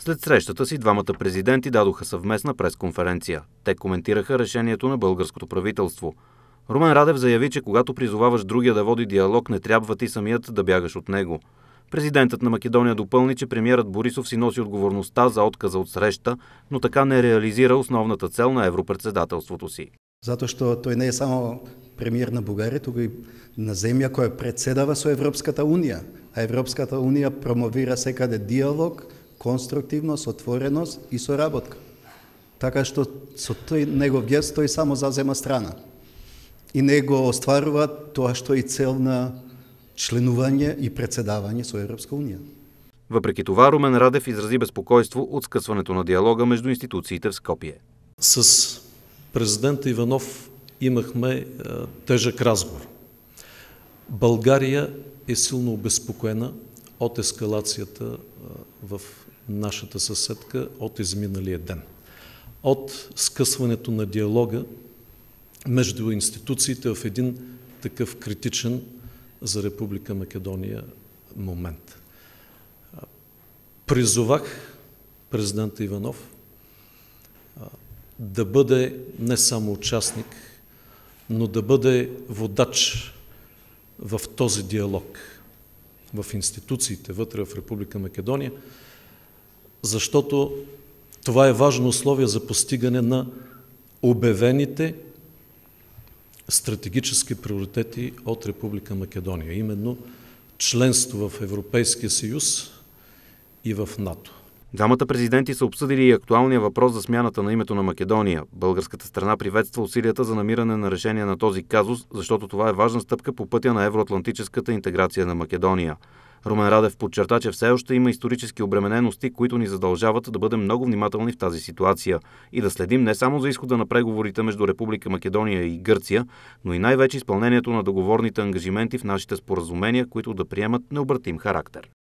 След срещата си двамата президенти дадоха съвместна пресконференция. Те коментираха решението на българското правителство. Румен Радев заяви, че когато призоваваш другия да води диалог, не трябва ти самият да бягаш от него. Президентът на Македония допълни, че премиерът Борисов си носи отговорността за отказа от среща, но така не реализира основната цел на европредседателството си. Zato što to не е само премиер на Бугарија, туку и на земја која председава со Европската унија. А Европската унија промовира секаде диалог, конструктивност, отвореност и соработка. Така што со тој негов гест тој само зазема страна. И него остварува тоа што е цел на членување и председавање со Европска унија. Въпреки това, Румен Радев изрази безпокойство от скъсването на диалога между институциите в Скопие. С президента Иванов имахме тежък разговор. България е силно обезпокоена от ескалацията в нашата съседка от изминалия ден. От скъсването на диалога между институциите в един такъв критичен за Република Македония момент. Призовах президента Иванов да бъде не само участник, но да бъде водач в този диалог в институциите вътре в Република Македония, защото това е важно условие за постигане на обявените стратегически приоритети от Република Македония, именно членство в Европейския съюз и в НАТО. Двамата президенти са обсъдили и актуалния въпрос за смяната на името на Македония. Българската страна приветства усилията за намиране на решение на този казус, защото това е важна стъпка по пътя на евроатлантическата интеграция на Македония. Румен Радев подчерта, че все още има исторически обременености, които ни задължават да бъдем много внимателни в тази ситуация и да следим не само за изхода на преговорите между Република Македония и Гърция, но и най-вече изпълнението на договорните ангажименти в нашите споразумения, които да приемат необратим характер.